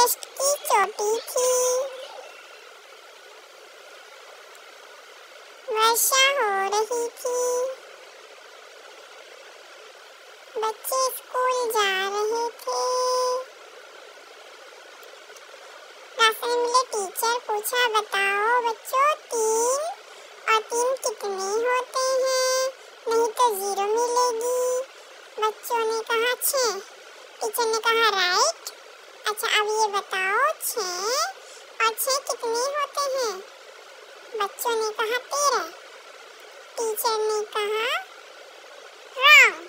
Test की चोटी थी। वर्षा हो रही थी। बच्चे स्कूल जा रहे थे। रास्ते में मिले टीचर, पूछा बताओ बच्चों 3 और 3 कितने होते हैं, नहीं तो 0 मिलेगी। बच्चों ने कहा 6। टीचर ने कहा राइट। अच्छा अब ये बताओ 6 और 6 कितने होते हैं। बच्चों ने कहा 13। टीचर ने कहा रॉन्ग।